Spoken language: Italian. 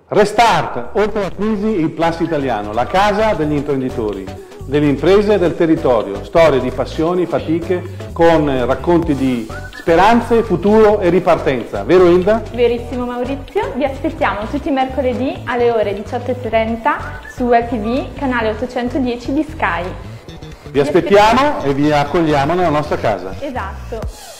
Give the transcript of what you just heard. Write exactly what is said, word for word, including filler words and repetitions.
Restart, oltre la crisi il Plus italiano, la casa degli imprenditori, delle imprese e del territorio, storie di passioni, fatiche, con racconti di speranze, futuro e ripartenza. Vero Ilda? Verissimo Maurizio, vi aspettiamo tutti i mercoledì alle ore diciotto e trenta su Web T V, canale ottocentodieci di Sky. Vi aspettiamo e vi accogliamo nella nostra casa. Esatto.